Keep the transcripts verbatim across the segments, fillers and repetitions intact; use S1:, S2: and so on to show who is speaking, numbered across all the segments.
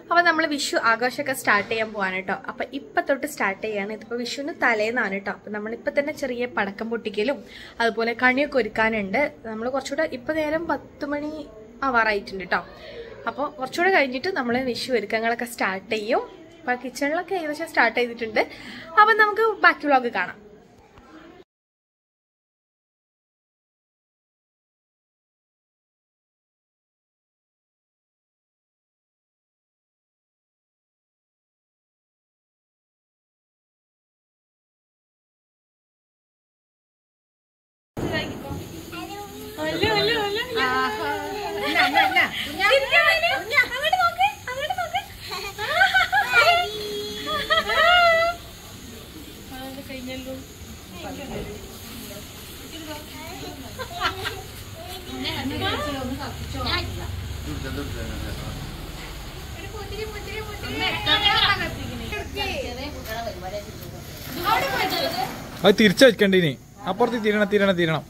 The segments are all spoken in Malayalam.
S1: അപ്പോൾ നമ്മൾ വിഷു ആഘോഷമൊക്കെ സ്റ്റാർട്ട് ചെയ്യാൻ പോവാണ് കേട്ടോ. അപ്പോൾ ഇപ്പം തൊട്ട് സ്റ്റാർട്ട് ചെയ്യാണ്. ഇതിപ്പോൾ വിഷുവിന് തലേന്നാണ് കേട്ടോ. അപ്പോൾ നമ്മളിപ്പോൾ തന്നെ ചെറിയ പടക്കം പൊട്ടിക്കലും അതുപോലെ കണിയൊക്കെ ഒരുക്കാനുണ്ട്. നമ്മൾ കുറച്ചുകൂടെ ഇപ്പം നേരം പത്ത് മണി ആവാറായിട്ടുണ്ട് കേട്ടോ. അപ്പോൾ കുറച്ചുകൂടെ കഴിഞ്ഞിട്ട് നമ്മൾ വിഷു ഒരുക്കങ്ങളൊക്കെ സ്റ്റാർട്ട് ചെയ്യും. അപ്പോൾ കിച്ചണിലൊക്കെ ഏകദേശം സ്റ്റാർട്ട് ചെയ്തിട്ടുണ്ട്. അപ്പം നമുക്ക് ബാക്കി വ്ളോഗ് കാണാം.
S2: അത് തിരിച്ചു വെക്കണ്ടീനി. അപ്പുറത്ത് തീരണം തീരണം തീരണം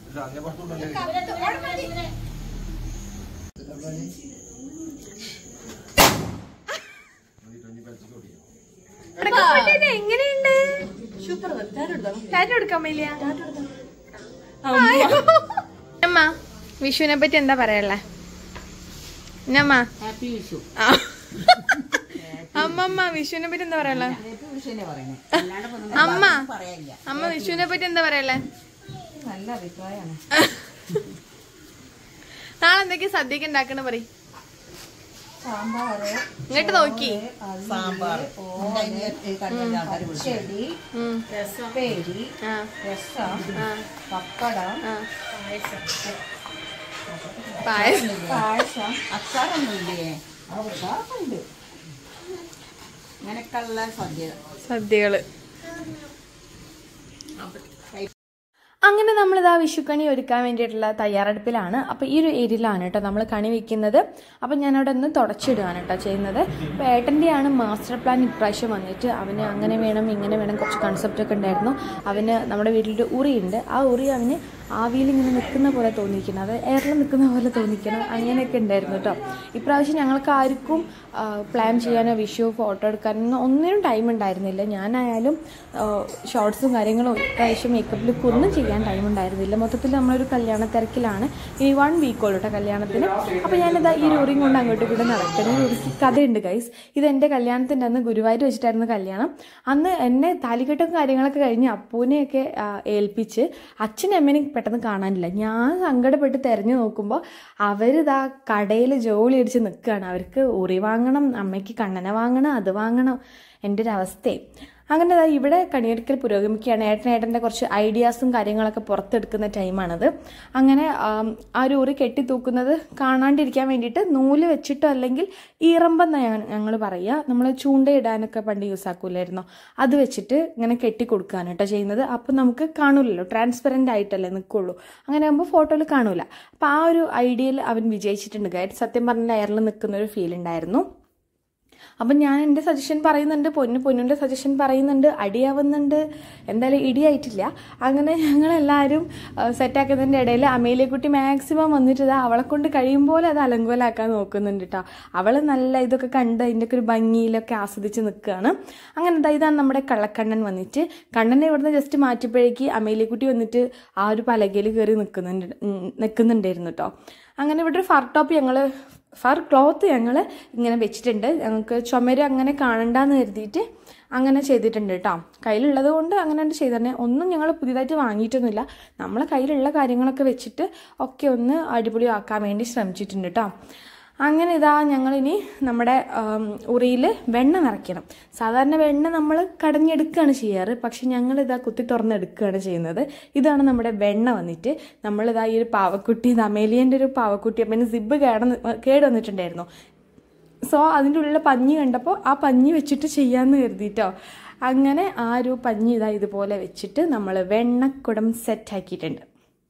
S1: എങ്ങനെയുണ്ട്? അമ്മ വിഷുവിനെ പറ്റി എന്താ പറയല്ലേ? അമ്മ അമ്മമ്മ വിഷുവിനെ പറ്റി എന്താ പറയല്ലേ? അമ്മ അമ്മ വിഷുവിനെ പറ്റി എന്താ പറയല്ലേ?
S3: നല്ല അഭിപ്രായമാണ്.
S1: നാളെ എന്തൊക്കെയാ സദ്യക്ക് ഉണ്ടാക്കണ പറയും.
S3: സാമ്പാറ്,
S1: ഇങ്ങോട്ട് നോക്കി.
S3: സാമ്പാർ, പച്ചടി, ഉപ്പേരി, രസം, പപ്പടം,
S1: പായസം,
S3: പായസം, അച്ചാറൊന്നുമില്ലേ? അച്ചാറുണ്ട്. ഇങ്ങനെയൊക്കെയുള്ള സദ്യ
S1: സദ്യകള്. അങ്ങനെ നമ്മളിതാ വിഷുക്കണി ഒരുക്കാൻ വേണ്ടിയിട്ടുള്ള തയ്യാറെടുപ്പിലാണ്. അപ്പോൾ ഈ ഒരു ഏരിയയിലാണ് കേട്ടോ നമ്മൾ കണി വെക്കുന്നത്. അപ്പം ഞാനവിടെ ഒന്ന് തുടച്ചിടുകയാണ് കേട്ടോ ചെയ്യുന്നത്. അപ്പോൾ ഏട്ടൻ്റെയാണ് മാസ്റ്റർ പ്ലാൻ ഇപ്രാവശ്യം വന്നിട്ട്. അവന് അങ്ങനെ വേണം ഇങ്ങനെ വേണം കുറച്ച് കൺസെപ്റ്റൊക്കെ ഉണ്ടായിരുന്നു. അവന് നമ്മുടെ വീട്ടിലൊരു ഉറിയുണ്ട്. ആ ഉറി അവന് ആവിയിൽ ഇങ്ങനെ നിൽക്കുന്ന പോലെ തോന്നിക്കണം, അത് എയറിൽ നിൽക്കുന്ന പോലെ തോന്നിക്കണം, അങ്ങനെയൊക്കെ ഉണ്ടായിരുന്നു കേട്ടോ. ഇപ്രാവശ്യം ഞങ്ങൾക്ക് ആർക്കും പ്ലാൻ ചെയ്യാനോ വിഷു ഫോട്ടോ എടുക്കാനോ ഒന്നിനും ടൈം ഉണ്ടായിരുന്നില്ല. ഞാനായാലും ഷോർട്സും കാര്യങ്ങളും ഇപ്രാവശ്യം മേക്കപ്പ് ലുക്ക് ഒന്നും ചെയ്യാൻ ടൈം ഉണ്ടായിരുന്നില്ല. മൊത്തത്തിൽ നമ്മളൊരു കല്യാണ തിരക്കിലാണ്. ഇനി വൺ വീക്കോളൂ കേട്ടോ കല്യാണത്തിന്. അപ്പോൾ ഞാനിതാ ഈ റോറിയും കൊണ്ട് അങ്ങോട്ടും കൂടെ നടക്കുന്നത്. ഒരു കഥയുണ്ട് ഗൈസ്. ഇത് എൻ്റെ കല്യാണത്തിൻ്റെ അന്ന് ഗുരുവായൂർ വെച്ചിട്ടായിരുന്നു കല്യാണം. അന്ന് എന്നെ താലിക്കെട്ടും കാര്യങ്ങളൊക്കെ കഴിഞ്ഞ് അപ്പൂനെയൊക്കെ ഏൽപ്പിച്ച് അച്ഛനും അമ്മേനെയും പെട്ടെന്ന് കാണാനില്ല. ഞാൻ സങ്കടപ്പെട്ട് തിരഞ്ഞു നോക്കുമ്പോൾ അവരിതാ കടയിൽ ജോലി അടിച്ച് നിൽക്കുകയാണ്. അവർക്ക് ഉറി വാങ്ങണം, അമ്മയ്ക്ക് കണ്ണന വാങ്ങണം, അത് വാങ്ങണം. എൻ്റെ ഒരു അവസ്ഥയെ അങ്ങനെ ഇവിടെ കണിയൊരുക്കൽ പുരോഗമിക്കുകയാണ്. ഏട്ടൻ ഏട്ടൻ്റെ കുറച്ച് ഐഡിയാസും കാര്യങ്ങളൊക്കെ പുറത്തെടുക്കുന്ന ടൈമാണത്. അങ്ങനെ ആ ഒരു ഉറി കെട്ടിത്തൂക്കുന്നത് കാണാണ്ടിരിക്കാൻ വേണ്ടിയിട്ട് നൂല് വെച്ചിട്ടോ അല്ലെങ്കിൽ ഈറമ്പെന്ന് ഞങ്ങൾ പറയുക, നമ്മൾ ചൂണ്ടയിടാനൊക്കെ പണ്ട് യൂസ് ആക്കൂലായിരുന്നോ, അത് വെച്ചിട്ട് ഇങ്ങനെ കെട്ടി കൊടുക്കുകയാണ് കേട്ടോ ചെയ്യുന്നത്. അപ്പം നമുക്ക് കാണൂലല്ലോ, ട്രാൻസ്പെറൻ്റ് ആയിട്ടല്ലേ നിൽക്കുള്ളൂ. അങ്ങനെ ആകുമ്പോൾ ഫോട്ടോയിൽ കാണൂല. അപ്പം ആ ഒരു ഐഡിയയിൽ അവൻ വിജയിച്ചിട്ടുണ്ട് ഗൈഡ്. സത്യം പറഞ്ഞാൽ എയറിൽ നിൽക്കുന്ന ഒരു ഫീൽ ഉണ്ടായിരുന്നു. അപ്പം ഞാൻ എൻ്റെ സജഷൻ പറയുന്നുണ്ട്, പൊന്നു പൊന്നിൻ്റെ സജഷൻ പറയുന്നുണ്ട്, അടിയാവുന്നുണ്ട്. എന്തായാലും ഇടിയായിട്ടില്ല. അങ്ങനെ ഞങ്ങളെല്ലാവരും സെറ്റാക്കുന്നതിൻ്റെ ഇടയിൽ അമേലിയക്കുട്ടി മാക്സിമം വന്നിട്ട് ഇതാ അവളെ കൊണ്ട് കഴിയുമ്പോൾ അത് അലങ്കോലാക്കാൻ നോക്കുന്നുണ്ട് കേട്ടോ. അവൾ നല്ല ഇതൊക്കെ കണ്ട് അതിൻ്റെയൊക്കെ ഒരു ഭംഗിയിലൊക്കെ ആസ്വദിച്ച് നിൽക്കുകയാണ്. അങ്ങനെ ഇതാ ഇതാണ് നമ്മുടെ കള്ളക്കണ്ണൻ വന്നിട്ട്. കണ്ണനെ ഇവിടുന്ന് ജസ്റ്റ് മാറ്റിയപ്പോഴേക്ക് അമേലിയക്കുട്ടി വന്നിട്ട് ആ ഒരു പലകയിൽ കയറി നിൽക്കുന്നുണ്ട് നിൽക്കുന്നുണ്ടായിരുന്നു കേട്ടോ. അങ്ങനെ ഇവിടെ ഒരു ഫർ ടോപ്പ് ഞങ്ങൾ ഫർ ക്ലോത്ത് ഞങ്ങൾ ഇങ്ങനെ വെച്ചിട്ടുണ്ട്. ഞങ്ങൾക്ക് ചുമര് അങ്ങനെ കാണണ്ടെന്ന് കരുതിയിട്ട് അങ്ങനെ ചെയ്തിട്ടുണ്ട് കേട്ടോ. കയ്യിലുള്ളത് കൊണ്ട് അങ്ങനെ ചെയ്തിട്ടുണ്ട്. ഒന്നും ഞങ്ങൾ പുതിയതായിട്ട് വാങ്ങിയിട്ടൊന്നുമില്ല. നമ്മളെ കയ്യിലുള്ള കാര്യങ്ങളൊക്കെ വെച്ചിട്ട് ഒക്കെ ഒന്ന് അടിപൊളി ആക്കാൻ വേണ്ടി ശ്രമിച്ചിട്ടുണ്ട് കേട്ടോ. അങ്ങനെ ഇതാ ഞങ്ങളിനി നമ്മുടെ ഉറിയിൽ വെണ്ണ നിറയ്ക്കണം. സാധാരണ വെണ്ണ നമ്മൾ കടഞ്ഞെടുക്കുകയാണ് ചെയ്യാറ്, പക്ഷെ ഞങ്ങളിതാ കുത്തി തുറന്നെടുക്കുകയാണ് ചെയ്യുന്നത്. ഇതാണ് നമ്മുടെ വെണ്ണ വന്നിട്ട്. നമ്മളിതാ ഈ ഒരു പാവക്കുട്ടി, ഇത് അമേലിയൻ്റെ ഒരു പാവക്കുട്ടി, അപ്പം സിബ് കേട കേട് വന്നിട്ടുണ്ടായിരുന്നു. സോ അതിൻ്റെ ഉള്ളിൽ പഞ്ഞി കണ്ടപ്പോൾ ആ പഞ്ഞി വെച്ചിട്ട് ചെയ്യാമെന്ന് കരുതിയിട്ടോ. അങ്ങനെ ആ ഒരു പഞ്ഞി ഇതാ ഇതുപോലെ വെച്ചിട്ട് നമ്മൾ വെണ്ണക്കുടം സെറ്റാക്കിയിട്ടുണ്ട്.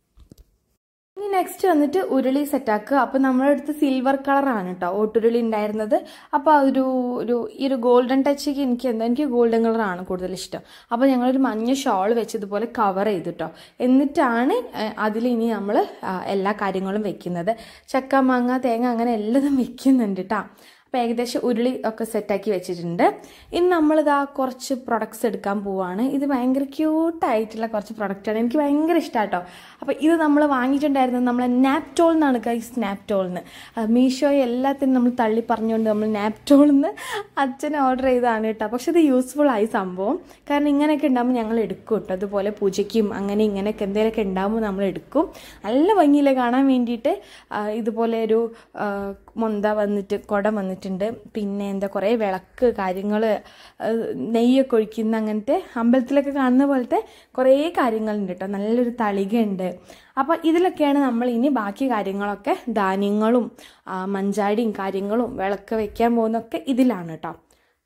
S1: ഇനി നെക്സ്റ്റ് വന്നിട്ട് ഉരുളി സെറ്റാക്കുക. അപ്പോൾ നമ്മുടെ അടുത്ത് സിൽവർ കളറാണ് കേട്ടോ ഓട്ടുരുളി ഉണ്ടായിരുന്നത്. അപ്പോൾ അതൊരു ഒരു ഈ ഒരു ഗോൾഡൻ ടച്ചൊക്കെ എനിക്ക് എന്താ എനിക്ക് ഗോൾഡൻ കളറാണ് കൂടുതൽ ഇഷ്ടം. അപ്പോൾ ഞങ്ങളൊരു മഞ്ഞ ഷോൾ വെച്ച് ഇതുപോലെ കവർ ചെയ്തിട്ടോ. എന്നിട്ടാണ് അതിലിനി നമ്മൾ എല്ലാ കാര്യങ്ങളും വെക്കുന്നത്. ചക്ക, മാങ്ങ, തേങ്ങ അങ്ങനെ എല്ലതും വെക്കുന്നുണ്ട് കേട്ടോ. അപ്പോൾ ഏകദേശം ഉരുളി ഒക്കെ സെറ്റാക്കി വെച്ചിട്ടുണ്ട്. ഇനി നമ്മളിതാ കുറച്ച് പ്രൊഡക്ട്സ് എടുക്കാൻ പോവാണ്. ഇത് ഭയങ്കര ക്യൂട്ടായിട്ടുള്ള കുറച്ച് പ്രൊഡക്റ്റാണ്, എനിക്ക് ഭയങ്കര ഇഷ്ടമാട്ടോ. അപ്പോൾ ഇത് നമ്മൾ വാങ്ങിയിട്ടുണ്ടായിരുന്നത് നമ്മളെ നാപ്റ്റോൾ എന്നാണ് ഗൈസ്, നാപ്റ്റോളിന്. മീഷോയെ എല്ലാത്തിനും നമ്മൾ തള്ളി പറഞ്ഞുകൊണ്ട് നമ്മൾ നാപ്റ്റോളിൽ നിന്ന് അച്ഛൻ ഓർഡർ ചെയ്തതാണ് കേട്ടോ. പക്ഷെ ഇത് യൂസ്ഫുൾ ആയി സംഭവം, കാരണം ഇങ്ങനെയൊക്കെ ഉണ്ടാകുമ്പോൾ ഞങ്ങൾ എടുക്കും കേട്ടോ. അതുപോലെ പൂജയ്ക്കും അങ്ങനെ ഇങ്ങനെയൊക്കെ എന്തെങ്കിലുമൊക്കെ ഉണ്ടാകുമ്പോൾ നമ്മൾ എടുക്കും. നല്ല ഭംഗിയില്ല കാണാൻ വേണ്ടിയിട്ട്. ഇതുപോലെ ഒരു മൊന്ത വന്നിട്ട് കുട വന്നിട്ടുണ്ട്, പിന്നെ എന്താ കുറേ വിളക്ക് കാര്യങ്ങൾ, നെയ്യൊക്കെ ഒഴിക്കുന്ന അങ്ങനത്തെ അമ്പലത്തിലൊക്കെ കാണുന്ന പോലത്തെ കുറേ കാര്യങ്ങളുണ്ട് കേട്ടോ. നല്ലൊരു തളികയുണ്ട്. അപ്പോൾ ഇതിലൊക്കെയാണ് നമ്മൾ ഇനി ബാക്കി കാര്യങ്ങളൊക്കെ, ധാന്യങ്ങളും മഞ്ചാടിയും കാര്യങ്ങളും വിളക്ക് വയ്ക്കാൻ പോകുന്നൊക്കെ ഇതിലാണ് കേട്ടോ.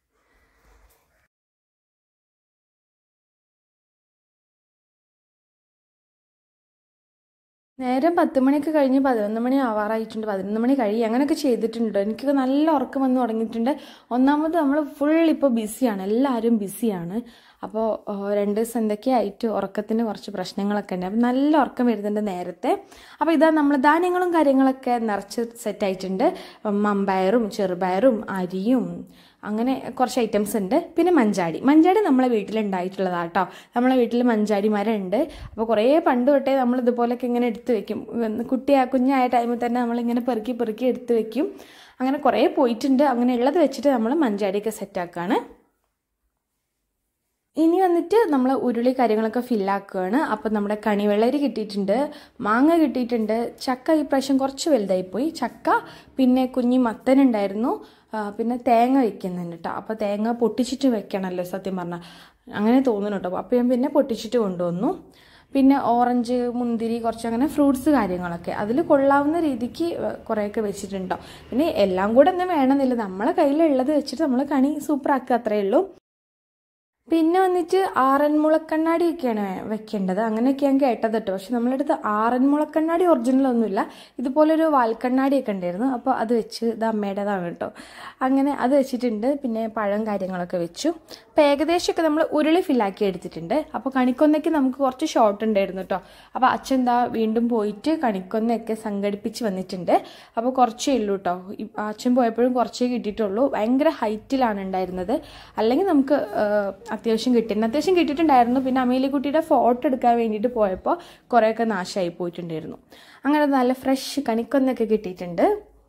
S1: നേരം പത്ത് മണിയൊക്കെ കഴിഞ്ഞ് പതിനൊന്ന് മണി ആവാറായിട്ടുണ്ട്. പതിനൊന്ന് മണി കഴിയും അങ്ങനെയൊക്കെ ചെയ്തിട്ടുണ്ട്. എനിക്ക് നല്ല ഉറക്കം വന്ന് തുടങ്ങിയിട്ടുണ്ട്. ഒന്നാമത് നമ്മൾ ഫുൾ ഇപ്പോൾ ബിസിയാണ്, എല്ലാവരും ബിസിയാണ്. അപ്പോൾ രണ്ട് ദിവസം എന്തൊക്കെയായിട്ട് ഉറക്കത്തിന് കുറച്ച് പ്രശ്നങ്ങളൊക്കെ ഉണ്ട്. അപ്പം നല്ല ഉറക്കം വരുന്നുണ്ട് നേരത്തെ. അപ്പോൾ ഇതാ നമ്മൾ ധാന്യങ്ങളും കാര്യങ്ങളൊക്കെ നിറച്ച് സെറ്റായിട്ടുണ്ട്. മമ്പയറും ചെറുപയറും അരിയും അങ്ങനെ കുറച്ച് ഐറ്റംസ് ഉണ്ട്. പിന്നെ മഞ്ചാടി മഞ്ചാടി നമ്മളെ വീട്ടിലുണ്ടായിട്ടുള്ളതാണ് കേട്ടോ. നമ്മളെ വീട്ടിൽ മഞ്ചാടി മരം ഉണ്ട്. അപ്പോൾ കുറേ പണ്ട് തൊട്ടേ നമ്മൾ ഇതുപോലൊക്കെ ഇങ്ങനെ എടുത്ത് വെക്കും. കുട്ടിയാ കുഞ്ഞായ ടൈമിൽ തന്നെ നമ്മളിങ്ങനെ പെറുക്കി പെറുക്കി എടുത്ത് വെക്കും. അങ്ങനെ കുറേ പോയിട്ടുണ്ട്. അങ്ങനെ ഉള്ളത് വെച്ചിട്ട് നമ്മൾ മഞ്ചാടിയൊക്കെ സെറ്റാക്കുകയാണ്. ഇനി വന്നിട്ട് നമ്മൾ ഉരുളി കാര്യങ്ങളൊക്കെ ഫില്ലാക്കുകയാണ്. അപ്പം നമ്മുടെ കണിവെള്ളരി കിട്ടിയിട്ടുണ്ട്, മാങ്ങ കിട്ടിയിട്ടുണ്ട്, ചക്ക ഈ പ്രാവശ്യം കുറച്ച് വലുതായിപ്പോയി ചക്ക, പിന്നെ കുഞ്ഞി മത്തനുണ്ടായിരുന്നു, പിന്നെ തേങ്ങ വെക്കുന്നുണ്ട് കേട്ടോ. അപ്പോൾ തേങ്ങ പൊട്ടിച്ചിട്ട് വെക്കണമല്ലോ സത്യം പറഞ്ഞാൽ, അങ്ങനെ തോന്നുന്നു കേട്ടോ. അപ്പോൾ ഞാൻ പിന്നെ പൊട്ടിച്ചിട്ട് കൊണ്ടുവന്നു. പിന്നെ ഓറഞ്ച്, മുന്തിരി, കുറച്ച് അങ്ങനെ ഫ്രൂട്ട്സ് കാര്യങ്ങളൊക്കെ അതിൽ കൊള്ളാവുന്ന രീതിക്ക് കുറേയൊക്കെ വെച്ചിട്ടുണ്ടോ. പിന്നെ എല്ലാം കൂടെ ഒന്നും വേണമെന്നില്ല, നമ്മളെ കയ്യിലുള്ളത് വെച്ചിട്ട് നമ്മൾ കണി സൂപ്പറാക്കുക, അത്രയേ ഉള്ളൂ. പിന്നെ വന്നിട്ട് ആറന്മുളക്കണ്ണാടിയൊക്കെയാണ് വെക്കേണ്ടത്, അങ്ങനെയൊക്കെ ഞാൻ കേട്ടത് കേട്ടോ. പക്ഷെ നമ്മളടുത്ത് ആറന്മുളക്കണ്ണാടി ഒറിജിനലൊന്നുമില്ല, ഇതുപോലൊരു വാൽക്കണ്ണാടിയൊക്കെ ഉണ്ടായിരുന്നു. അപ്പോൾ അത് വെച്ച് ഇത് അമ്മയുടേതാണ് കേട്ടോ. അങ്ങനെ അത് വെച്ചിട്ടുണ്ട്. പിന്നെ പഴം കാര്യങ്ങളൊക്കെ വെച്ചു. അപ്പോൾ ഏകദേശമൊക്കെ നമ്മൾ ഉരുളി ഫില്ലാക്കി എടുത്തിട്ടുണ്ട്. അപ്പോൾ കണിക്കൊന്നയ്ക്ക് നമുക്ക് കുറച്ച് ഷോർട്ട് ഉണ്ടായിരുന്നു കേട്ടോ. അപ്പോൾ അച്ഛൻ എന്താ വീണ്ടും പോയിട്ട് കണിക്കൊന്നയൊക്കെ സംഘടിപ്പിച്ച് വന്നിട്ടുണ്ട്. അപ്പോൾ കുറച്ചേ ഉള്ളൂ കേട്ടോ. അച്ഛൻ പോയപ്പോഴും കുറച്ചേ കിട്ടിയിട്ടുള്ളൂ. ഭയങ്കര ഹൈറ്റിലാണ് ഉണ്ടായിരുന്നത്, അല്ലെങ്കിൽ നമുക്ക് അത്യാവശ്യം കിട്ടിയിരുന്നു അത്യാവശ്യം കിട്ടിയിട്ടുണ്ടായിരുന്നു. പിന്നെ അമേലിക്കുട്ടിയുടെ ഫോട്ടോ എടുക്കാൻ വേണ്ടിയിട്ട് പോയപ്പോൾ കുറേയൊക്കെ നാശമായി പോയിട്ടുണ്ടായിരുന്നു. അങ്ങനെ നല്ല ഫ്രഷ് കണിക്കൊന്നൊക്കെ കിട്ടിയിട്ടുണ്ട്.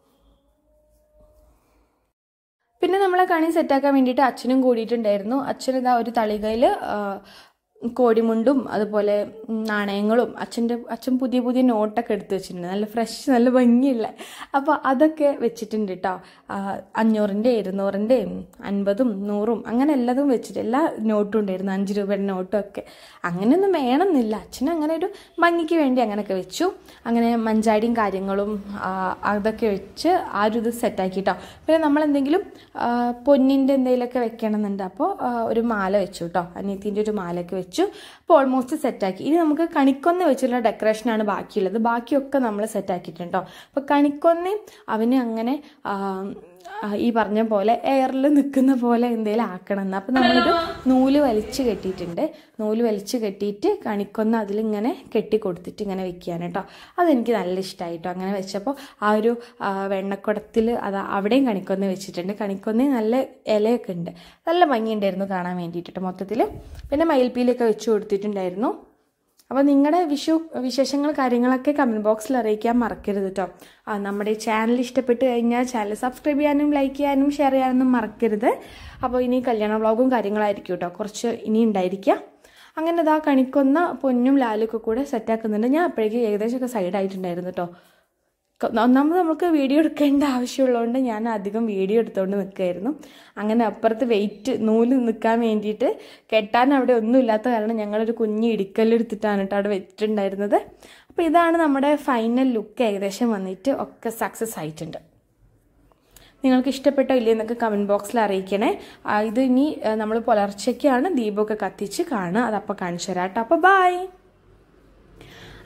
S1: പിന്നെ നമ്മളെ കണി സെറ്റാക്കാൻ വേണ്ടിയിട്ട് അച്ഛനും കൂടിയിട്ടുണ്ടായിരുന്നു. അച്ഛനിതാ ഒരു തളികയിൽ കോടിമുണ്ടും അതുപോലെ നാണയങ്ങളും, അച്ഛൻ്റെ അച്ഛൻ പുതിയ പുതിയ നോട്ടൊക്കെ എടുത്ത് വെച്ചിട്ടുണ്ട്, നല്ല ഫ്രഷ് നല്ല ഭംഗിയുള്ള. അപ്പോൾ അതൊക്കെ വെച്ചിട്ടുണ്ട് കേട്ടോ. അഞ്ഞൂറിൻ്റെ ഇരുന്നൂറിൻ്റെയും അൻപതും നൂറും അങ്ങനെ എല്ലാതും വെച്ചിട്ട് എല്ലാ നോട്ടും ഉണ്ടായിരുന്നു, അഞ്ച് രൂപയുടെ നോട്ടും ഒക്കെ. അങ്ങനെയൊന്നും വേണമെന്നില്ല, അച്ഛൻ അങ്ങനെ ഒരു ഭംഗിക്ക് വേണ്ടി അങ്ങനെയൊക്കെ വെച്ചു. അങ്ങനെ മഞ്ചാടിയും കാര്യങ്ങളും അതൊക്കെ വെച്ച് ആ ഒരു ഇത് സെറ്റാക്കി കേട്ടോ. പിന്നെ നമ്മളെന്തെങ്കിലും പൊന്നിൻ്റെ എന്തെങ്കിലുമൊക്കെ വെക്കണമെന്നുണ്ട്. അപ്പോൾ ഒരു മാല വെച്ചു കേട്ടോ, അനിയത്തിൻ്റെ ഒരു മാലയൊക്കെ വെച്ചു. അപ്പോൾ ഓൾമോസ്റ്റ് സെറ്റാക്കി. ഇനി നമുക്ക് കണിക്കൊന്ന വെച്ചുള്ള ഡെക്കറേഷനാണ് ബാക്കിയുള്ളത്. ബാക്കിയൊക്കെ നമ്മൾ സെറ്റാക്കിയിട്ടുണ്ടോ. അപ്പോൾ കണിക്കൊന്ന അവന് അങ്ങനെ ഈ പറഞ്ഞ പോലെ എയറിൽ നിൽക്കുന്ന പോലെ എന്തെങ്കിലും ആക്കണം എന്ന്. അപ്പോൾ നമ്മളൊരു നൂല് വലിച്ച് കെട്ടിയിട്ടുണ്ട്. നൂല് വലിച്ച് കെട്ടിയിട്ട് കണിക്കൊന്ന അതിലിങ്ങനെ കെട്ടി കൊടുത്തിട്ട് ഇങ്ങനെ വെക്കുകയാണ് കേട്ടോ. അതെനിക്ക് നല്ല ഇഷ്ടമായി കേട്ടോ. അങ്ങനെ വെച്ചപ്പോൾ ആ ഒരു വെണ്ണക്കുടത്തിൽ അത് അവിടെയും കണിക്കൊന്ന വെച്ചിട്ടുണ്ട്. കണിക്കൊന്ന നല്ല ഇലയൊക്കെ ഉണ്ട്, നല്ല ഭംഗിയുണ്ടായിരുന്നു കാണാൻ വേണ്ടിയിട്ട് മൊത്തത്തിൽ. പിന്നെ മയിൽപ്പീലൊക്കെ വെച്ച് കൊടുത്തിട്ടുണ്ടായിരുന്നു. അപ്പോൾ നിങ്ങളുടെ വിഷു വിശേഷങ്ങൾ കാര്യങ്ങളൊക്കെ കമൻറ്റ് ബോക്സിൽ അറിയിക്കാൻ മറക്കരുത് കേട്ടോ. ആ നമ്മുടെ ചാനൽ ഇഷ്ടപ്പെട്ട് കഴിഞ്ഞാൽ ചാനൽ സബ്സ്ക്രൈബ് ചെയ്യാനും ലൈക്ക് ചെയ്യാനും ഷെയർ ചെയ്യാനൊന്നും മറക്കരുത്. അപ്പോൾ ഇനി കല്യാണ വ്ളോഗും കാര്യങ്ങളായിരിക്കും കേട്ടോ, കുറച്ച് ഇനി ഉണ്ടായിരിക്കാം. അങ്ങനെ ഇതാ കണിക്കൊന്ന പൊന്നും ലാലൊക്കെ കൂടെ സെറ്റാക്കുന്നുണ്ട്. ഞാൻ അപ്പോഴേക്കും ഏകദേശമൊക്കെ സൈഡായിട്ടുണ്ടായിരുന്നു കേട്ടോ. ഒന്നാമത് നമുക്ക് വീഡിയോ എടുക്കേണ്ട ആവശ്യമുള്ളതുകൊണ്ട് ഞാൻ അധികം വീഡിയോ എടുത്തുകൊണ്ട് നിൽക്കുമായിരുന്നു. അങ്ങനെ അപ്പുറത്ത് വെയിറ്റ് നൂല് നിൽക്കാൻ വേണ്ടിയിട്ട് കെട്ടാൻ അവിടെ ഒന്നും ഇല്ലാത്ത കാരണം ഞങ്ങളൊരു കുഞ്ഞ് ഇടിക്കല്ലെടുത്തിട്ടാണ് കേട്ടോ അവിടെ വെച്ചിട്ടുണ്ടായിരുന്നത്. അപ്പോൾ ഇതാണ് നമ്മുടെ ഫൈനൽ ലുക്ക്. ഏകദേശം വന്നിട്ട് ഒക്കെ സക്സസ് ആയിട്ടുണ്ട്. നിങ്ങൾക്ക് ഇഷ്ടപ്പെട്ടോ ഇല്ലേ എന്നൊക്കെ കമൻറ്റ് ബോക്സിൽ അറിയിക്കണേ. ഇത് ഇനി നമ്മൾ പുലർച്ചയ്ക്കാണ് ദീപമൊക്കെ കത്തിച്ച് കാണുക, അതപ്പോൾ കാണിച്ചു തരാം കേട്ടോ. അപ്പോൾ ബൈ.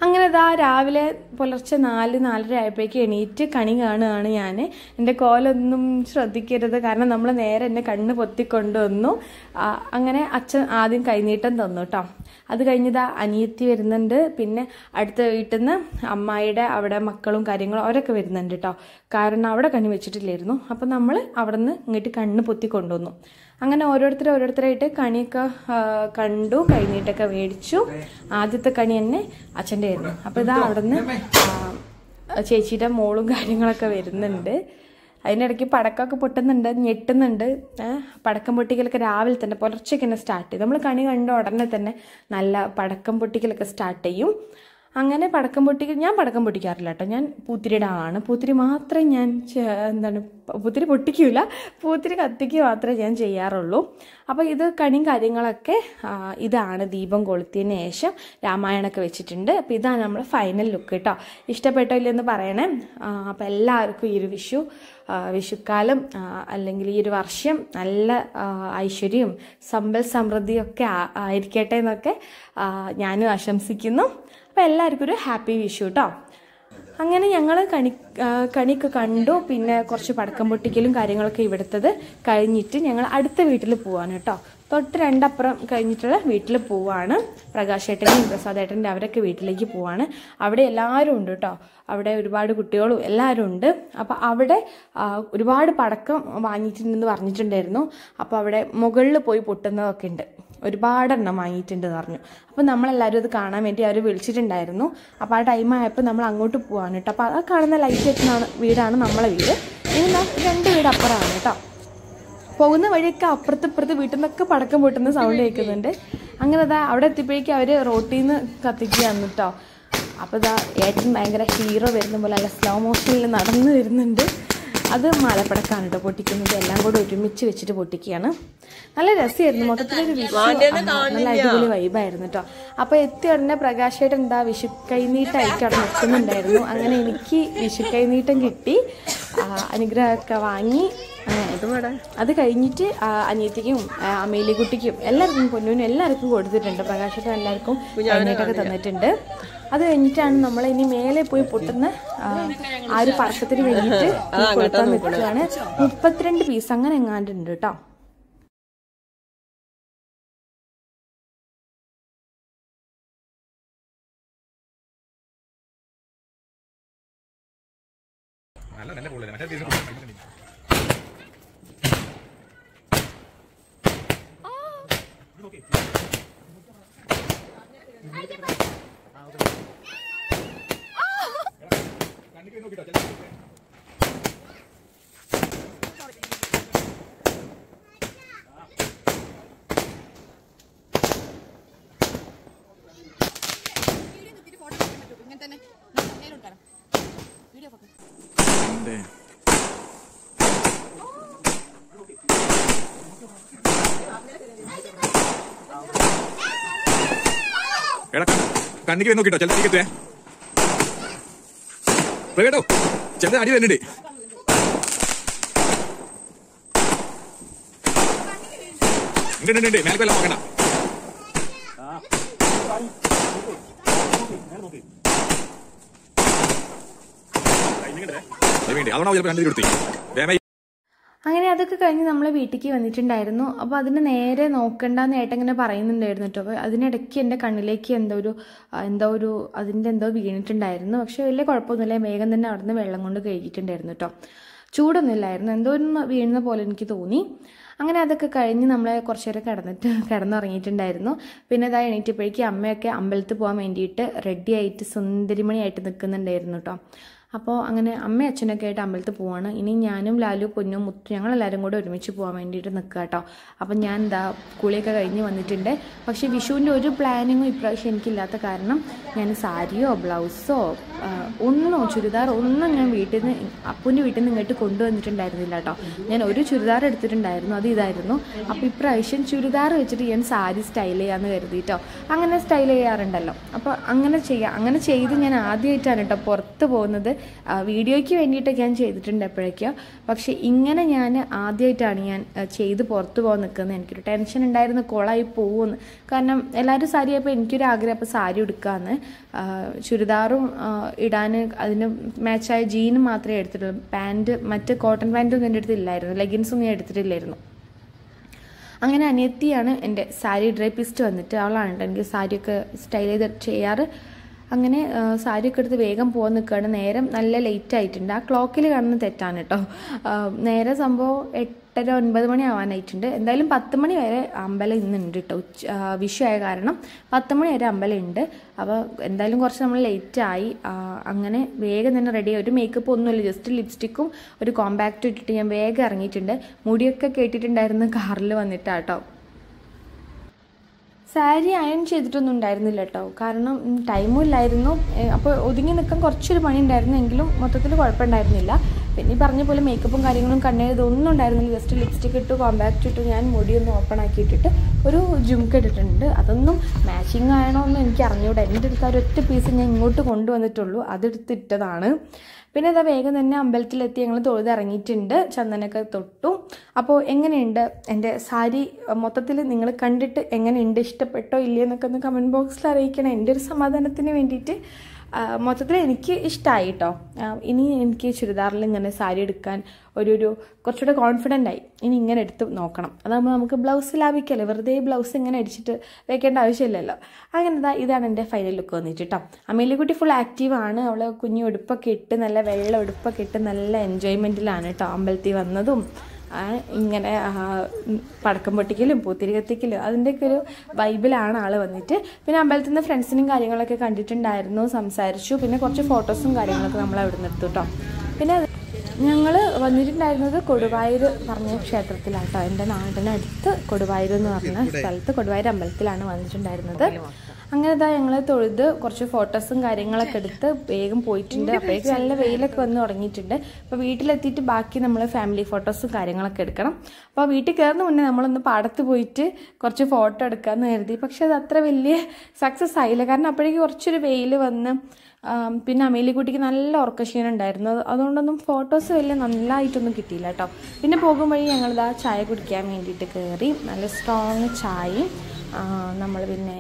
S1: അങ്ങനെ ഇതാ രാവിലെ പുലർച്ചെ നാല് നാലര ആയപ്പോഴേക്ക് എണീറ്റ് കണി കാണുകയാണ് ഞാൻ. എൻ്റെ കോലൊന്നും ശ്രദ്ധിക്കരുത്, കാരണം നമ്മൾ നേരെ എന്നെ കണ്ണ് പൊത്തിക്കൊണ്ടുവന്നു. അങ്ങനെ അച്ഛൻ ആദ്യം കൈനീട്ടം തന്നു കേട്ടോ. അത് കഴിഞ്ഞിതാ അനിയത്തി വരുന്നുണ്ട്, പിന്നെ അടുത്ത വീട്ടിൽ നിന്ന് അമ്മായിയുടെ അവിടെ മക്കളും കാര്യങ്ങളും അവരൊക്കെ വരുന്നുണ്ട് കേട്ടോ. കാരണം അവിടെ കണി വെച്ചിട്ടില്ലായിരുന്നു. അപ്പം നമ്മൾ അവിടെ നിന്ന് ഇങ്ങോട്ട് കണ്ണ് പൊത്തി കൊണ്ടുവന്നു. അങ്ങനെ ഓരോരുത്തർ ഓരോരുത്തരായിട്ട് കണിയൊക്കെ കണ്ടു, കൈനീട്ടൊക്കെ മേടിച്ചു. ആദ്യത്തെ കണി തന്നെ അച്ഛൻ്റെ ആയിരുന്നു. അപ്പോൾ ഇതാ അവിടെ നിന്ന് ചേച്ചിയുടെ മോളും കാര്യങ്ങളൊക്കെ വരുന്നുണ്ട്. അതിനിടയ്ക്ക് പടക്കമൊക്കെ പൊട്ടുന്നുണ്ട്, ഞെട്ടുന്നുണ്ട്. പടക്കം പൊട്ടിക്കലൊക്കെ രാവിലെ തന്നെ പുലർച്ചയ്ക്ക് തന്നെ സ്റ്റാർട്ട് ചെയ്യും. നമ്മൾ കണി കണ്ട ഉടനെ തന്നെ നല്ല പടക്കം പൊട്ടിക്കലൊക്കെ സ്റ്റാർട്ട് ചെയ്യും. അങ്ങനെ പടക്കം പൊട്ടിക്കൽ ഞാൻ പടക്കം പൊട്ടിക്കാറില്ല കേട്ടോ. ഞാൻ പൂത്തിരിയുടെ ആളാണ്. പൂത്തിരി മാത്രമേ ഞാൻ എന്താണ് പൂത്തിരി പൊട്ടിക്കൂല, പൂത്തിരി കത്തിക്കുക മാത്രമേ ഞാൻ ചെയ്യാറുള്ളൂ. അപ്പോൾ ഇത് കണിയും കാര്യങ്ങളൊക്കെ ഇതാണ്. ദീപം കൊളുത്തിയതിന് ശേഷം രാമായണമൊക്കെ വെച്ചിട്ടുണ്ട്. അപ്പോൾ ഇതാണ് നമ്മൾ ഫൈനൽ ലുക്ക് കേട്ടോ. ഇഷ്ടപ്പെട്ടോ ഇല്ലെന്ന് പറയണേ. അപ്പോൾ എല്ലാവർക്കും ഈ ഒരു വിഷു വിഷുക്കാലം അല്ലെങ്കിൽ ഈ ഒരു വർഷം നല്ല ഐശ്വര്യവും സമ്പൽ സമൃദ്ധിയും ഒക്കെ ആയിരിക്കട്ടെ എന്നൊക്കെ ഞാനും ആശംസിക്കുന്നു. അപ്പോൾ എല്ലാവർക്കും ഒരു ഹാപ്പി വിഷു കേട്ടോ. അങ്ങനെ ഞങ്ങൾ കണി കണിയൊക്കെ കണ്ടു. പിന്നെ കുറച്ച് പടക്കം പൊട്ടിക്കലും കാര്യങ്ങളൊക്കെ ഇവിടുത്തത് കഴിഞ്ഞിട്ട് ഞങ്ങൾ അടുത്ത വീട്ടിൽ പോവാണ് കേട്ടോ. തൊട്ട് രണ്ടപ്പുറം കഴിഞ്ഞിട്ടുള്ള വീട്ടിൽ പോവാണ്. പ്രകാശേട്ടൻ്റെയും പ്രസാദേട്ടൻ്റെ അവരൊക്കെ വീട്ടിലേക്ക് പോവാണ്. അവിടെ എല്ലാവരും ഉണ്ട് കേട്ടോ. അവിടെ ഒരുപാട് കുട്ടികളും എല്ലാവരും ഉണ്ട്. അപ്പോൾ അവിടെ ഒരുപാട് പടക്കം വാങ്ങിയിട്ടുണ്ടെന്ന് പറഞ്ഞിട്ടുണ്ടായിരുന്നു. അപ്പോൾ അവിടെ മുകളിൽ പോയി പൊട്ടുന്നതൊക്കെ ഉണ്ട്. ഒരുപാടെണ്ണം വാങ്ങിയിട്ടുണ്ടെന്ന് പറഞ്ഞു. അപ്പോൾ നമ്മളെല്ലാവരും അത് കാണാൻ വേണ്ടി അവർ വിളിച്ചിട്ടുണ്ടായിരുന്നു. അപ്പോൾ ആ ടൈം ആയപ്പോൾ നമ്മൾ അങ്ങോട്ട് പോവാണ് കേട്ടോ. അപ്പോൾ ആ കാണുന്ന ലൈറ്റ് വെക്കുന്ന വീടാണ് നമ്മളെ വീട്. ഇനി രണ്ട് വീട് അപ്പുറമാണ് കേട്ടോ. പോകുന്ന വഴിയൊക്കെ അപ്പുറത്തിപ്പുറത്ത് വീട്ടിൽ നിന്നൊക്കെ പടക്കം പൊട്ടുന്ന സൗണ്ട് കേൾക്കുന്നുണ്ട്. അങ്ങനെ അതാ അവിടെ എത്തിയപ്പോഴേക്കും അവർ റോട്ടിൽ നിന്ന് കത്തിക്കുകയാണ് കേട്ടോ. അപ്പോൾ ഇതാ ഏട്ടൻ ഭയങ്കര ഹീറോ വരുന്ന പോലെ നല്ല സ്ലോ മോഷനിൽ നടന്നു വരുന്നുണ്ട്. അത് മാലപ്പടക്കാണ് കേട്ടോ പൊട്ടിക്കുന്നത്. എല്ലാം കൂടെ ഒരുമിച്ച് വെച്ചിട്ട് പൊട്ടിക്കുകയാണ്. നല്ല രസമായിരുന്നു. മൊത്തത്തിലൊരു വിഷു നല്ല അടിപൊളി വൈബായിരുന്നു കേട്ടോ. അപ്പോൾ എത്തിയ ഉടനെ പ്രകാശേട്ടൻ എന്താ വിഷു കൈനീട്ടമായിട്ട് അവിടെ നിൽക്കുന്നുണ്ടായിരുന്നു. അങ്ങനെ എനിക്ക് വിഷു കൈനീട്ടം കിട്ടി, അനുഗ്രഹമൊക്കെ വാങ്ങി. അത് കഴിഞ്ഞിട്ട് അനിയത്തിക്കും അമേലിക്കുട്ടിക്കും എല്ലാവർക്കും പൊന്നൂനും എല്ലാവർക്കും കൊടുത്തിട്ടുണ്ട്. പ്രകാശേട്ടൻ എല്ലാവർക്കും കൈനീട്ടൊക്കെ തന്നിട്ടുണ്ട്. അത് കഴിഞ്ഞിട്ടാണ് നമ്മൾ ഇനി മേലെ പോയി പൊട്ടുന്ന ആ ഒരു പടക്കത്തിന് വേണ്ടിയിട്ട് കൊടുക്കാൻ നിൽക്കുകയാണ്. മുപ്പത്തിരണ്ട് പീസ് അങ്ങനെ എങ്ങാണ്ടുണ്ട് കേട്ടോ.
S2: കണ്ണിക്ക് വന്ന് നോക്കിട്ടോ, ചില തീക്കത്തേ കേട്ടോ, ചില അടി വരുന്നുണ്ട്. ഉണ്ട് മേൽക്കെല്ലാം നോക്കണ്ട. അതുകൊണ്ടാവും ചിലപ്പോൾ കണ്ടു കൊടുത്തി.
S1: അങ്ങനെ അതൊക്കെ കഴിഞ്ഞ് നമ്മൾ വീട്ടിലേക്ക് വന്നിട്ടുണ്ടായിരുന്നു. അപ്പോൾ അതിന് നേരെ നോക്കണ്ടെന്ന് ഏട്ടൻ ഇങ്ങനെ പറയുന്നുണ്ടായിരുന്നു കേട്ടോ. അപ്പോൾ അതിനിടയ്ക്ക് എൻ്റെ കണ്ണിലേക്ക് എന്തോ ഒരു എന്തോ ഒരു അതിൻ്റെ എന്തോ വീണിട്ടുണ്ടായിരുന്നു. പക്ഷേ വലിയ കുഴപ്പമൊന്നുമില്ല, വേഗം തന്നെ അവിടെ നിന്ന് വെള്ളം കൊണ്ട് കഴുകിയിട്ടുണ്ടായിരുന്നു കേട്ടോ. ചൂടൊന്നുമില്ലായിരുന്നു, എന്തോ ഒന്ന് വീഴുന്ന പോലെ എനിക്ക് തോന്നി. അങ്ങനെ അതൊക്കെ കഴിഞ്ഞ് നമ്മൾ കുറച്ച് നേരം കിടന്നിട്ട് കിടന്നുറങ്ങിയിട്ടുണ്ടായിരുന്നു. പിന്നെ ഇതാ എണീറ്റപ്പോഴേക്കും അമ്മയൊക്കെ അമ്പലത്തിൽ പോകാൻ വേണ്ടിയിട്ട് റെഡി ആയിട്ട് സുന്ദരിമണിയായിട്ട് നിൽക്കുന്നുണ്ടായിരുന്നു കേട്ടോ. അപ്പോൾ അങ്ങനെ അമ്മയും അച്ഛനൊക്കെ ആയിട്ട് അമ്പലത്തിൽ പോവാണ്. ഇനി ഞാനും ലാലു പൊന്നും മുത്തു ഞങ്ങളെല്ലാവരും കൂടെ ഒരുമിച്ച് പോകാൻ വേണ്ടിയിട്ട് നിൽക്കുക കേട്ടോ. അപ്പം ഞാൻ എന്താ കുളിയൊക്കെ കഴിഞ്ഞ് വന്നിട്ടുണ്ട്. പക്ഷേ വിഷുവിൻ്റെ ഒരു പ്ലാനിങ്ങും ഇപ്രാവശ്യം എനിക്കില്ലാത്ത കാരണം ഞാൻ സാരിയോ ബ്ലൗസോ ഒന്നോ ചുരിദാറോ ഒന്നും ഞാൻ വീട്ടിൽ നിന്ന് അപ്പൂൻ്റെ വീട്ടിൽ നിന്ന് ഇങ്ങോട്ട് കൊണ്ടുവന്നിട്ടുണ്ടായിരുന്നില്ല കേട്ടോ. ഞാൻ ഒരു ചുരിദാർ എടുത്തിട്ടുണ്ടായിരുന്നു, അത് ഇതായിരുന്നു. അപ്പോൾ ഇപ്രാവശ്യം ചുരിദാർ വെച്ചിട്ട് ഞാൻ സാരി സ്റ്റൈൽ ചെയ്യാമെന്ന് കരുതിയിട്ടോ. അങ്ങനെ സ്റ്റൈൽ ചെയ്യാറുണ്ടല്ലോ, അപ്പോൾ അങ്ങനെ ചെയ്യാം. അങ്ങനെ ചെയ്ത് ഞാൻ ആദ്യമായിട്ടാണ് കേട്ടോ പുറത്ത് പോകുന്നത്. വീഡിയോയ്ക്ക് വേണ്ടിയിട്ട് ഞാൻ ചെയ്തിട്ടുണ്ട് എപ്പോഴേക്കോ. പക്ഷേ ഇങ്ങനെ ഞാൻ ആദ്യമായിട്ടാണ് ഞാൻ ചെയ്ത് പുറത്ത് പോകാൻ നിൽക്കുന്നത്. എനിക്കൊരു ടെൻഷൻ ഉണ്ടായിരുന്നു കോളായി പോകുമെന്ന്. കാരണം എല്ലാവരും സാരി ആയപ്പോൾ എനിക്കൊരു ആഗ്രഹം അപ്പോൾ സാരി എടുക്കാമെന്ന്. ചുരിദാറും ഇടാൻ അതിന് മാച്ചായ ജീനും മാത്രമേ എടുത്തിട്ടുള്ളൂ. പാൻറ്റ് മറ്റ് കോട്ടൺ പാൻറ്റൊന്നും എൻ്റെ അടുത്ത് ഇല്ലായിരുന്നു. ലെഗിൻസൊന്നും ഞാൻ എടുത്തിട്ടില്ലായിരുന്നു. അങ്ങനെ അനിയത്തിയാണ് എൻ്റെ സാരി ഡ്രൈപ്പിസ്റ്റ് വന്നിട്ട്. അവളാണ് എനിക്ക് സാരിയൊക്കെ സ്റ്റൈൽ ചെയ്ത് ചെയ്യാറ്. അങ്ങനെ സാരിയൊക്കെ എടുത്ത് വേഗം പോകാൻ നിൽക്കുകയാണ്. നേരം നല്ല ലേറ്റ് ആയിട്ടുണ്ട്. ആ ക്ലോക്കിൽ കാണുന്ന തെറ്റാണ് കേട്ടോ. നേരെ സംഭവം എട്ടര ഒൻപത് മണി ആവാനായിട്ടുണ്ട്. എന്തായാലും പത്ത് മണി വരെ അമ്പലം ഇന്നുണ്ട് കേട്ടോ. ഉച്ച വിഷു ആയ കാരണം പത്ത് മണി വരെ അമ്പലം ഉണ്ട്. അപ്പോൾ എന്തായാലും കുറച്ച് നമ്മൾ ലേറ്റായി. അങ്ങനെ വേഗം തന്നെ റെഡി ആയി. ഒരു മേക്കപ്പ് ഒന്നുമില്ല, ജസ്റ്റ് ലിപ്സ്റ്റിക്കും ഒരു കോമ്പാക്റ്റും ഇട്ടിട്ട് ഞാൻ വേഗം ഇറങ്ങിയിട്ടുണ്ട്. മുടിയൊക്കെ കേട്ടിട്ടുണ്ടായിരുന്നു കാറിൽ വന്നിട്ടാട്ടോ. സാരി അയൺ ചെയ്തിട്ടൊന്നും ഉണ്ടായിരുന്നില്ല കേട്ടോ. കാരണം ടൈമും ഇല്ലായിരുന്നു. അപ്പോൾ ഒതുങ്ങി നിൽക്കാൻ കുറച്ചൊരു പണി ഉണ്ടായിരുന്നു. എങ്കിലും മൊത്തത്തിൽ കുഴപ്പമുണ്ടായിരുന്നില്ല. പിന്നെ ഈ പറഞ്ഞ പോലെ മേക്കപ്പും കാര്യങ്ങളും കണ്ണെഴുത് ഒന്നും ഉണ്ടായിരുന്നില്ല. ജസ്റ്റ് ലിപ്സ്റ്റിക് ഇട്ടു, കോമ്പാക്റ്റ് ഇട്ടു, ഞാൻ മുടിയൊന്ന് ഓപ്പൺ ആക്കിയിട്ടിട്ട് ഒരു ജുംക്ക് ഇട്ടിട്ടുണ്ട്. അതൊന്നും മാച്ചിങ് ആയണോ എന്ന് എനിക്ക് അറിഞ്ഞൂടാ. എൻ്റെ അടുത്ത് ആ ഒരൊറ്റ പീസ് ഞാൻ ഇങ്ങോട്ട് കൊണ്ടുവന്നിട്ടുള്ളൂ, അതെടുത്തിട്ടതാണ്. പിന്നെ അതാ വേഗം തന്നെ അമ്പലത്തിലെത്തി ഞങ്ങൾ തൊഴുത് ഇറങ്ങിയിട്ടുണ്ട്. ചന്ദനൊക്കെ തൊട്ടു. അപ്പോൾ എങ്ങനെയുണ്ട് എൻ്റെ സാരി മൊത്തത്തിൽ നിങ്ങൾ കണ്ടിട്ട് എങ്ങനെയുണ്ട്, ഇഷ്ടപ്പെട്ടോ ഇല്ലയോ എന്നൊക്കെ ഒന്ന് കമൻറ്റ് ബോക്സിൽ അറിയിക്കണം. എൻ്റെ ഒരു സമാധാനത്തിന് വേണ്ടിയിട്ട്. മൊത്തത്തിൽ എനിക്ക് ഇഷ്ടമായി കേട്ടോ. ഇനി എനിക്ക് ചുരിദാറിൽ ഇങ്ങനെ സാരി എടുക്കാൻ ഒരു ഒരു കുറച്ചുകൂടെ കോൺഫിഡൻ്റ് ആയി. ഇനി ഇങ്ങനെ എടുത്ത് നോക്കണം. അതാകുമ്പോൾ നമുക്ക് ബ്ലൗസ് ലാഭിക്കല്ലേ, വെറുതെ ബ്ലൗസ് ഇങ്ങനെ അടിച്ചിട്ട് വെക്കേണ്ട ആവശ്യമില്ലല്ലോ. അങ്ങനെ ഇതാ ഇതാണ് എൻ്റെ ഫൈനൽ ലുക്ക് വന്നിട്ട് കേട്ടോ. അമേലിക്കുട്ടി ഫുൾ ആക്റ്റീവാണ്. അവൾ കുഞ്ഞു ഉടുപ്പൊക്കെ ഇട്ട് നല്ല വെള്ള ഉടുപ്പൊക്കെ ഇട്ട് നല്ല എൻജോയ്മെൻറ്റിലാണ് കേട്ടോ അമ്പലത്തിൽ വന്നതും. ഇങ്ങനെ പടക്കം പൊട്ടിക്കലും പൂത്തിരി കത്തിക്കലും അതിൻ്റെയൊക്കെ ഒരു വൈബിലാണ് ആൾ വന്നിട്ട്. പിന്നെ അമ്പലത്തിൽ നിന്ന് ഫ്രണ്ട്സിനും കാര്യങ്ങളൊക്കെ കണ്ടിട്ടുണ്ടായിരുന്നു, സംസാരിച്ചു. പിന്നെ കുറച്ച് ഫോട്ടോസും കാര്യങ്ങളൊക്കെ നമ്മൾ അവിടെ നിന്ന് എടുത്തു കേട്ടോ. പിന്നെ ഞങ്ങൾ വന്നിട്ടുണ്ടായിരുന്നത് കൊടുവായൂർ പറഞ്ഞ ക്ഷേത്രത്തിലാട്ടോ. എൻ്റെ നാടിനടുത്ത് കൊടുവായൂർ എന്ന് പറഞ്ഞ സ്ഥലത്ത് കൊടുവായൂർ അമ്പലത്തിലാണ് വന്നിട്ടുണ്ടായിരുന്നത്. അങ്ങനെ ഇതാ ഞങ്ങൾ തൊഴുത് കുറച്ച് ഫോട്ടോസും കാര്യങ്ങളൊക്കെ എടുത്ത് വേഗം പോയിട്ടുണ്ട്. അപ്പോഴേക്കും നല്ല വെയിലൊക്കെ വന്ന് തുടങ്ങിയിട്ടുണ്ട്. അപ്പോൾ വീട്ടിലെത്തിയിട്ട് ബാക്കി നമ്മൾ ഫാമിലി ഫോട്ടോസും കാര്യങ്ങളൊക്കെ എടുക്കണം. അപ്പോൾ വീട്ടിൽ കയറുന്ന മുന്നേ നമ്മളൊന്ന് പാടത്ത് പോയിട്ട് കുറച്ച് ഫോട്ടോ എടുക്കാമെന്ന് കരുതി. പക്ഷെ അത് അത്ര വലിയ സക്സസ് ആയില്ല. കാരണം അപ്പോഴേക്കും കുറച്ചൊരു വെയിൽ വന്ന് പിന്നെ അമേലിക്കുട്ടിക്ക് നല്ല ഉറക്കക്ഷീണം ഉണ്ടായിരുന്നു. അതുകൊണ്ടൊന്നും ഫോട്ടോസ് വലിയ നല്ലതായിട്ടൊന്നും കിട്ടിയില്ല കേട്ടോ. പിന്നെ പോകുമ്പോഴേ ഞങ്ങളിതാ ചായ കുടിക്കാൻ വേണ്ടിയിട്ട് കയറി. നല്ല സ്ട്രോങ് ചായയും നമ്മൾ പിന്നെ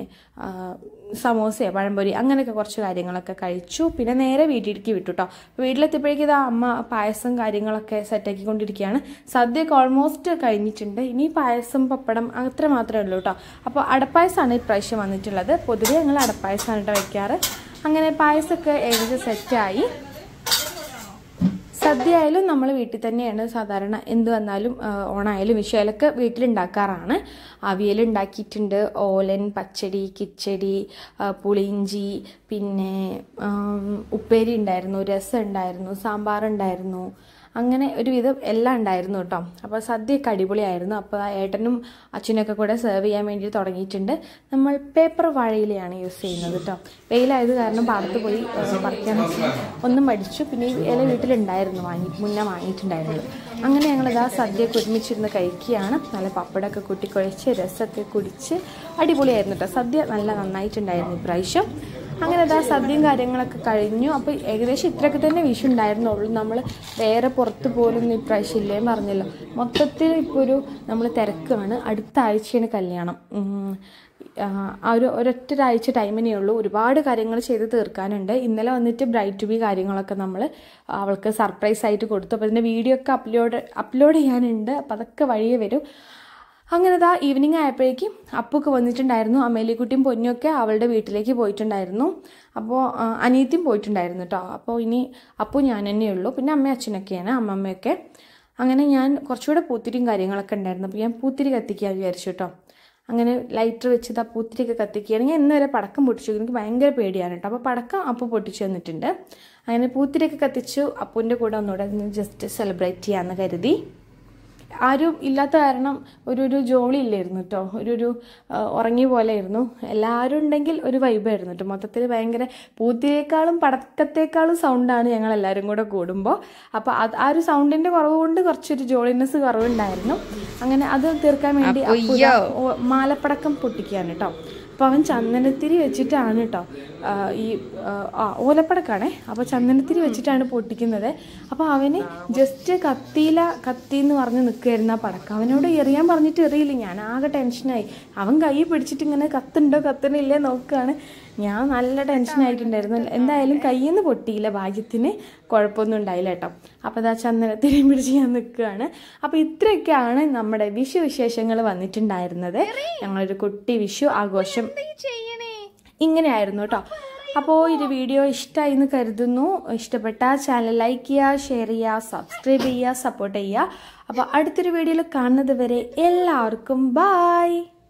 S1: സമോസയോ പഴംപൊരി അങ്ങനെയൊക്കെ കുറച്ച് കാര്യങ്ങളൊക്കെ കഴിച്ചു. പിന്നെ നേരെ വീട്ടിലേക്ക് വിട്ടു കേട്ടോ. വീട്ടിലെത്തിയപ്പോഴേക്കും ഇതാ അമ്മ പായസം കാര്യങ്ങളൊക്കെ സെറ്റാക്കിക്കൊണ്ടിരിക്കുകയാണ്. സദ്യയൊക്കെ ഓൾമോസ്റ്റ് കഴിഞ്ഞിട്ടുണ്ട്. ഇനി പായസം പപ്പടം അത്ര മാത്രമേ ഉള്ളൂ കേട്ടോ. അപ്പോൾ അടപ്പായസമാണ് ഇപ്രാവശ്യം വന്നിട്ടുള്ളത്. പൊതുവെ ഞങ്ങൾ അടപ്പായസമാണ് കേട്ടോ വയ്ക്കാറ്. അങ്ങനെ പായസമൊക്കെ ഏകദേശം സെറ്റായി. സദ്യ ആയാലും നമ്മൾ വീട്ടിൽ തന്നെയാണ് സാധാരണ എന്ത് വന്നാലും ഓണായാലും വിഷുവായാലൊക്കെ വീട്ടിലുണ്ടാക്കാറാണ്. അവിയൽ ഉണ്ടാക്കിയിട്ടുണ്ട്, ഓലൻ, പച്ചടി, കിച്ചടി, പുളിയിഞ്ചി, പിന്നെ ഉപ്പേരി ഉണ്ടായിരുന്നു, രസം ഉണ്ടായിരുന്നു, സാമ്പാർ ഉണ്ടായിരുന്നു, അങ്ങനെ ഒരുവിധം എല്ലാം ഉണ്ടായിരുന്നു കേട്ടോ. അപ്പോൾ സദ്യയൊക്കെ അടിപൊളിയായിരുന്നു. അപ്പോൾ ഏട്ടനും അച്ഛനൊക്കെ കൂടെ സെർവ് ചെയ്യാൻ വേണ്ടി തുടങ്ങിയിട്ടുണ്ട്. നമ്മൾ പേപ്പർ വാഴയിലയാണ് യൂസ് ചെയ്യുന്നത് കേട്ടോ. വെയിലായത് കാരണം പാടത്ത് പോയി പറിക്കാൻ ഒന്നും പഠിച്ചു. പിന്നെ ഈ ഇല വീട്ടിലുണ്ടായിരുന്നു, വാങ്ങി മുന്നേ വാങ്ങിയിട്ടുണ്ടായിരുന്നത്. അങ്ങനെ ഞങ്ങളിതാ സദ്യയൊക്കെ ഒരുമിച്ചിരുന്ന് കഴിക്കുകയാണ്. നല്ല പപ്പടമൊക്കെ കൂട്ടിക്കുഴച്ച് രസമൊക്കെ കുടിച്ച് അടിപൊളിയായിരുന്നു കേട്ടോ. സദ്യ നല്ല നന്നായിട്ടുണ്ടായിരുന്നു ഇപ്രാവശ്യം. അങ്ങനെ അതാ സദ്യയും കാര്യങ്ങളൊക്കെ കഴിഞ്ഞു. അപ്പോൾ ഏകദേശം ഇത്രയൊക്കെ തന്നെ വിഷു ഉണ്ടായിരുന്നുള്ളൂ. നമ്മൾ വേറെ പുറത്ത് പോലും ഇപ്രാവശ്യം ഇല്ലേന്ന് പറഞ്ഞല്ലോ. മൊത്തത്തിൽ ഇപ്പോൾ ഒരു നമ്മൾ തിരക്കാണ്. അടുത്ത ആഴ്ചയാണ് കല്യാണം. ആ ഒരു ഒരൊറ്റ ഒരാഴ്ച ടൈമിനേ ഉള്ളൂ. ഒരുപാട് കാര്യങ്ങൾ ചെയ്ത് തീർക്കാനുണ്ട്. ഇന്നലെ വന്നിട്ട് ബ്രൈറ്റ് ടു ബി കാര്യങ്ങളൊക്കെ നമ്മൾ അവൾക്ക് സർപ്രൈസ് ആയിട്ട് കൊടുത്തു. അപ്പോൾ അതിൻ്റെ വീഡിയോ ഒക്കെ അപ്ലോഡ് അപ്ലോഡ് ചെയ്യാനുണ്ട്. അപ്പോൾ അതൊക്കെ വഴിയേ വരും. അങ്ങനെ ഇതാ ഈവനിങ് ആയപ്പോഴേക്കും അപ്പൊക്കെ വന്നിട്ടുണ്ടായിരുന്നു. അമേലിക്കുട്ടിയും പൊന്നുമൊക്കെ അവളുടെ വീട്ടിലേക്ക് പോയിട്ടുണ്ടായിരുന്നു. അപ്പോൾ അനിയത്തിയും പോയിട്ടുണ്ടായിരുന്നു കേട്ടോ. അപ്പോൾ ഇനി അപ്പു ഞാൻ തന്നെയുള്ളൂ. പിന്നെ അമ്മയും അച്ഛനൊക്കെയാണ്, അമ്മമ്മയൊക്കെ. അങ്ങനെ ഞാൻ കുറച്ചുകൂടെ പൂത്തിരിയും കാര്യങ്ങളൊക്കെ ഉണ്ടായിരുന്നു. അപ്പോൾ ഞാൻ പൂത്തിരി കത്തിക്കാൻ വിചാരിച്ചു കേട്ടോ. അങ്ങനെ ലൈറ്റർ വെച്ച് ആ പൂത്തിരിയൊക്കെ കത്തിക്കുകയാണെങ്കിൽ ഇന്ന് വരെ പടക്കം പൊട്ടിച്ചു. എനിക്ക് ഭയങ്കര പേടിയാണ് കേട്ടോ. അപ്പോൾ പടക്കം അപ്പു പൊട്ടിച്ചു തന്നിട്ടുണ്ട്. അങ്ങനെ പൂത്തിരിയൊക്കെ കത്തിച്ചു. അപ്പുവിൻ്റെ കൂടെ ഒന്നുകൂടെ ജസ്റ്റ് സെലിബ്രേറ്റ് ചെയ്യാമെന്ന് കരുതി. ആരും ഇല്ലാത്ത കാരണം ഒരു ഒരു ജോളി ഇല്ലായിരുന്നു കേട്ടോ. ഒരു ഒരു ഉറങ്ങിയ പോലെ ആയിരുന്നു. എല്ലാവരും ഉണ്ടെങ്കിൽ ഒരു വൈബായിരുന്നു കേട്ടോ. മൊത്തത്തിൽ ഭയങ്കര പൂത്തിയേക്കാളും പടക്കത്തേക്കാളും സൗണ്ടാണ് ഞങ്ങൾ എല്ലാവരും കൂടെ കൂടുമ്പോൾ. അപ്പോൾ അത് ആ ഒരു സൗണ്ടിൻ്റെ കുറവ് കൊണ്ട് കുറച്ചൊരു ജോളിനെസ് കുറവുണ്ടായിരുന്നു. അങ്ങനെ അത് തീർക്കാൻ വേണ്ടി മാലപ്പടക്കം പൊട്ടിക്കുകയാണ് കേട്ടോ. അപ്പോൾ അവൻ ചന്ദനത്തിരി വെച്ചിട്ടാണ് കേട്ടോ ഈ ആ ഓലപ്പടക്കാണേ. അപ്പോൾ ചന്ദനത്തിരി വെച്ചിട്ടാണ് പൊട്ടിക്കുന്നത്. അപ്പോൾ അവന് ജസ്റ്റ് കത്തിയില കത്തി എന്ന് പറഞ്ഞ് നിൽക്കുമായിരുന്നു ആ പടക്കം. അവനോട് എറിയാൻ പറഞ്ഞിട്ട് എറിയില്ല. ഞാൻ ആകെ ടെൻഷനായി. അവൻ കൈ പിടിച്ചിട്ട് ഇങ്ങനെ കത്തുണ്ടോ കത്തണില്ലേ നോക്കുകയാണ്. ഞാൻ നല്ല ടെൻഷനായിട്ടുണ്ടായിരുന്നു. എന്തായാലും കയ്യിൽ നിന്ന് പൊട്ടിയില്ല, ഭാഗ്യത്തിന് കുഴപ്പമൊന്നും ഉണ്ടായില്ല കേട്ടോ. അപ്പോൾ അതാ ചന്ദനത്തിരിയും പിടിച്ച് ഞാൻ നിൽക്കുകയാണ്. അപ്പോൾ ഇത്രയൊക്കെയാണ് നമ്മുടെ വിഷു വിശേഷങ്ങൾ വന്നിട്ടുണ്ടായിരുന്നത്. ഞങ്ങളൊരു കുട്ടി വിഷു ആഘോഷം ഇങ്ങനെയായിരുന്നു കേട്ടോ. അപ്പോൾ ഇത് വീഡിയോ ഇഷ്ടമായി എന്ന് കരുതുന്നു. ഇഷ്ടപ്പെട്ട ചാനൽ ലൈക്ക് ചെയ്യുക, ഷെയർ ചെയ്യുക, സബ്സ്ക്രൈബ് ചെയ്യുക, സപ്പോർട്ട് ചെയ്യുക. അപ്പോൾ അടുത്തൊരു വീഡിയോയിൽ കാണുന്നത് വരെ എല്ലാവർക്കും ബായ്.